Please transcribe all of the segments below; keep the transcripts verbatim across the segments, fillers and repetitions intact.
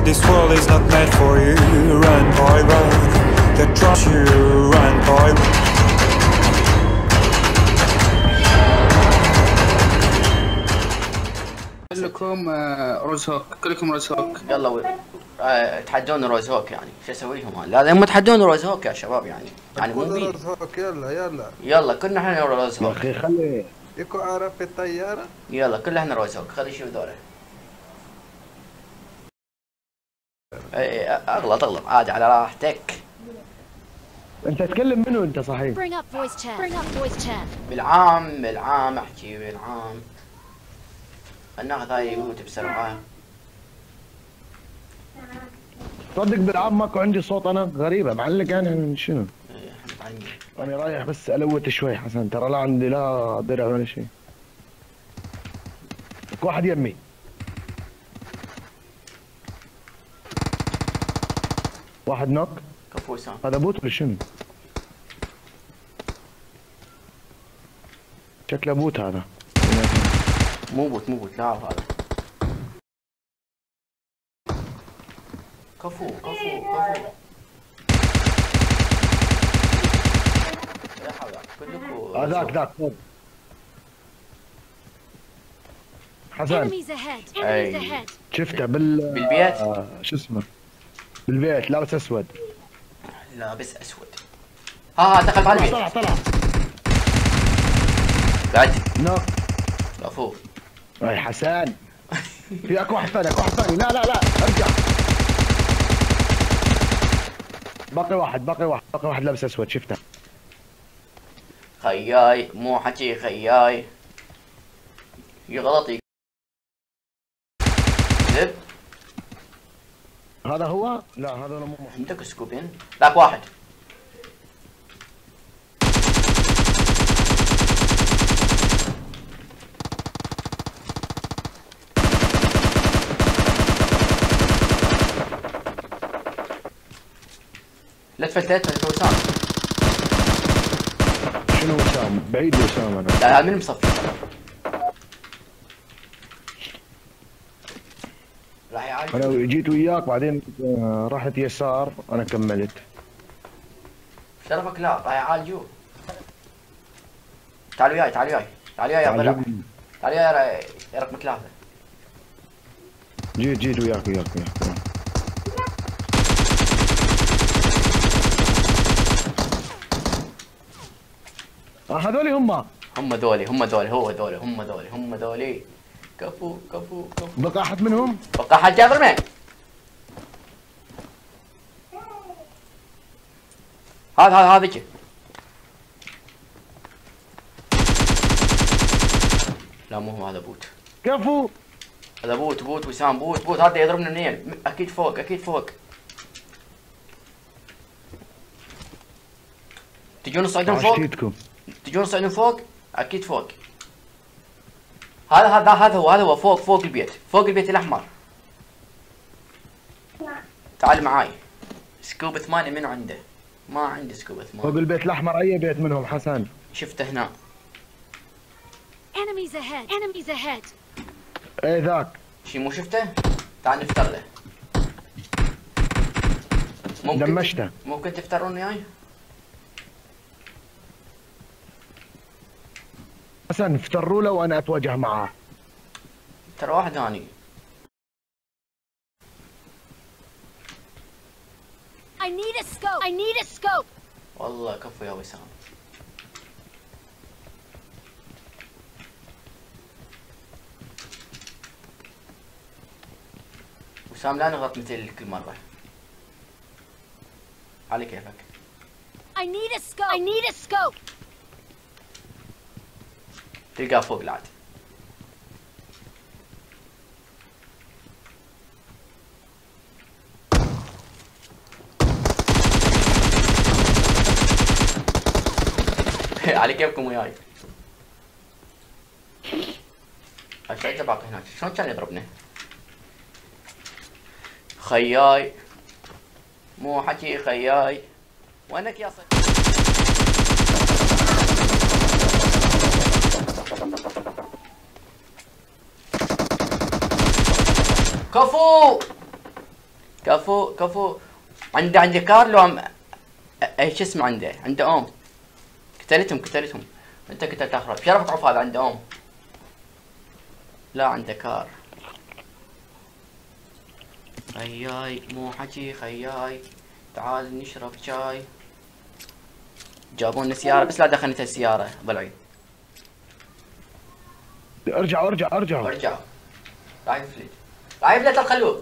This world is not meant for you. Run boy run, the trust you. Run boy run. كلكم روز هوك، كلكم روز هوك. يلا و... آه، تحدون روز هوك يعني شو اسوي لهم انا؟ لازم تحدون روز هوك يا شباب يعني يعني مو بي روز هوك. يلا يلا يلا كلنا احنا روز يا هوك. اخي خلي يكو عرف في الطيارة. يلا كلنا احنا روز هوك. خلي يشوف ذولا. اي اغلط اغلط عادي على راحتك. انت تكلم منو انت صحيح؟ Bring up voice chat. Bring up voice chat. بالعام بالعام احكي بالعام. الناخذ هاي يموت بسرعة. صدق بالعاب ماكو عندي صوت انا غريبة معلق انا شنو؟ انا رايح بس الوت شوي حسن ترى لا عندي لا درع ولا شيء. واحد يمي. واحد نوك. كفو وسام. هذا بوت ولا شنو؟ شكله بوت هذا. مو بوت مو بوت لا هذا. كفو كفو كفو. لا حول كلكم. هذاك ذاك فوق. حسن. Enemies ahead. Enemies أي. ahead. شفته بال بالبيت؟ آه شو اسمه؟ بالبيت لابس اسود. لابس اسود. ها ها دخل بالبيت. طلع طلع. بعد. نوك. كفو. اي حسن. في اكو واحد ثاني اكو واحد ثاني لا لا لا ارجع. باقي واحد باقي واحد باقي واحد لابس اسود شفته. خياي مو حكي خياي. يغلط يكذب. هذا هو؟ لا هذا مو عندك سكوبين؟ ذاك واحد. لا تفلت لا تفلت وسام. شنو وسام؟ بعيد وسام انا. لا من مصفي. راح يعالج. انا جيت وياك بعدين آه، رحت يسار انا كملت. شرفك لا راح يعالجوه. تعال وياي تعال وياي تعال وياي يا ضلع. تعال وياي يا رقم ثلاثة. جيت جيت وياك وياك وياك. آه هذولي هم. هم ذولي هم ذولي هو ذولي هم ذولي هم ذولي. كفو كفو كفو. بقى احد منهم؟ بقى حد جابر مين؟ هذا هذا هذيك. لا مو هو هذا بوت. كفو. هذا بوت بوت وسام بوت بوت هذا يضربنا منين؟ اكيد فوق اكيد فوق. تجون تصعدون فوق؟ عشتيتكم. تجون تصعدون فوق؟ اكيد فوق. هذا هذا هذا هو هذا هو فوق فوق البيت فوق البيت الاحمر. تعال معاي. سكوب ثمانية منو عنده؟ ما عندي سكوب ثمانية. فوق البيت الاحمر اي بيت منهم حسن؟ شفته هنا. Enemies ahead. Enemies ahead. اي ذاك. شي مو شفته؟ تعال نفتر له. ممكن دمشته. ممكن تفترون وياي؟ حسن افتروا له وانا اتواجه معاه. ترى واحد ثاني. I need a scope. I need a scope. والله كفو يا وسام. وسام لا نغلط مثل كل مرة. على كيفك. I need a scope. I need a scope. تلقاه فوق العاد. على كيفكم وياي. ايش باقي هناك؟ شلون كان يضربنا؟ خياي مو حكي خياي. وينك يا صديقي؟ كفو كفو كفو. عنده عنده كارلو عم اي شو اسمه عنده عنده اوم. قتلتهم قتلتهم. انت قتلت اخر شرفك عف هذا عنده اوم. لا عنده كار. خياي مو حكي خياي تعال نشرب شاي. جابون سيارة بس لا دخلت السيارة بالعيد. ارجع ارجع ارجع ارجع. راح يفلت راح يفلت الخلوق.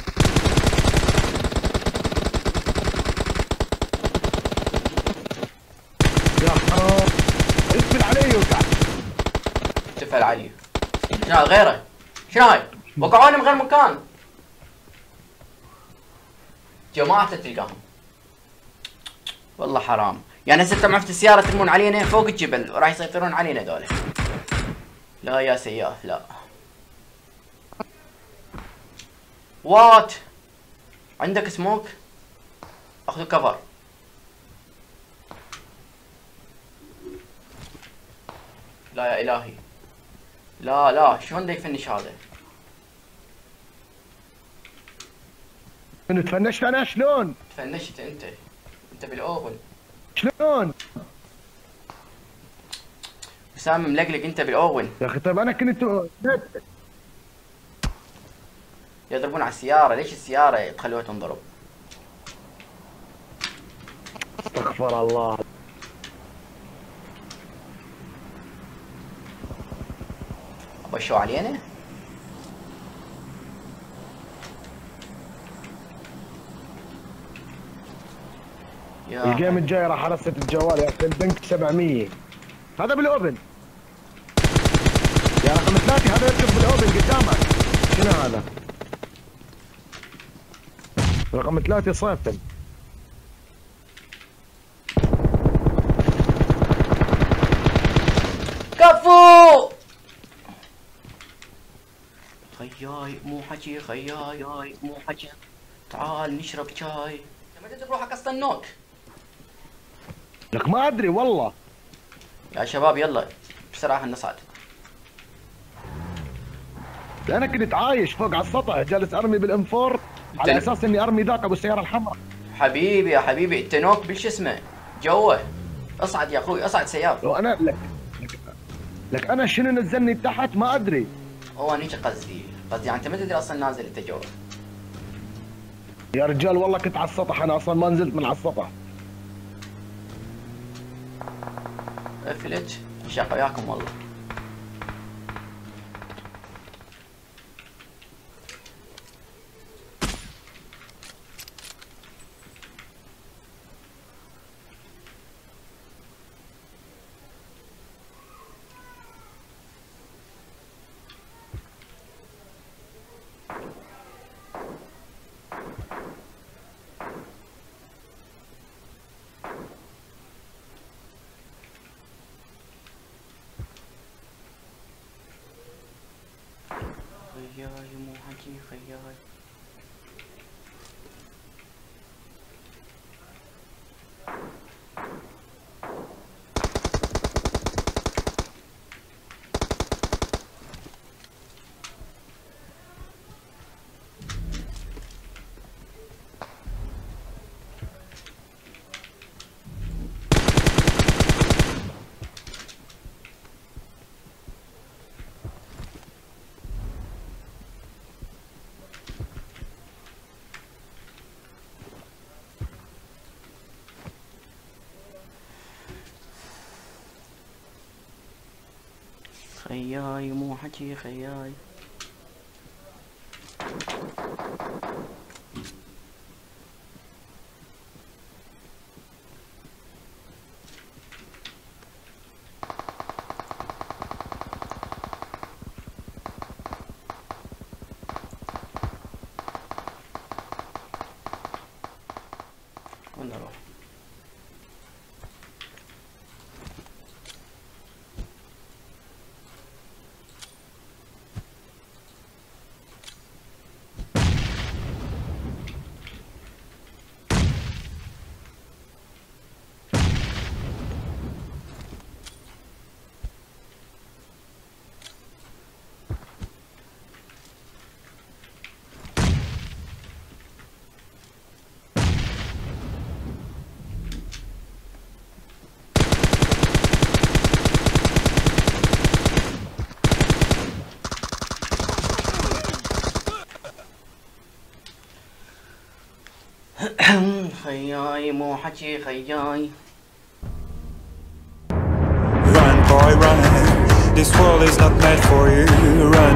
يا حرام اقفل علي وقع. تفعل علي. شنو هذا غيره؟ شنو هاي؟ وقعوني من غير مكان. جماعة تلقاهم. والله حرام. يعني هسه انتم عرفت السيارة ترمون علينا فوق الجبل وراح يسيطرون علينا دولة. لا يا سياف لا. وات؟ عندك سموك؟ اخذوا كفر. لا يا الهي. لا لا شلون دا يفنش هذا؟ من تفنشت انا شلون؟ تفنشت انت. انت بالاوفن. شلون؟ وسام ملقلق انت بالاوفن. يا اخي طيب انا كنت يضربون على السيارة، ليش السيارة تخلوها تنضرب؟ استغفر الله. بشوا علينا؟ يا الجيم الجاي راح ارست الجوال يا اخي البنك سبعمية. هذا بالاوبن يا رقم ثلاثة. هذا يركب بالاوبن قدامك. شنو هذا؟ رقم ثلاثة صيفن. كفو. خياي مو حكي خياي مو حكي تعال نشرب شاي. متى تروح قصة النوك؟ لك ما ادري والله. يا شباب يلا بصراحة نصعد. انا كنت عايش فوق على السطح جالس ارمي بالام فور على اساس اني ارمي ذاك ابو السيارة الحمراء. حبيبي يا حبيبي انت نوك بالش اسمه جوه. اصعد يا اخوي اصعد سياف. وانا لك لك, لك انا شنو نزلني تحت ما ادري. هو انا هيك قصدي قصدي يعني انت ما تدري اصلا نازل انت جوا. يا رجال والله كنت على السطح انا اصلا ما نزلت من على السطح. افلت شاق وياكم والله. خياي مو حكي خياي. خياي مو حكي خياي. وين نروح؟ خياي مو حكي خياي. Run, boy, run. This world is not meant for you. Run.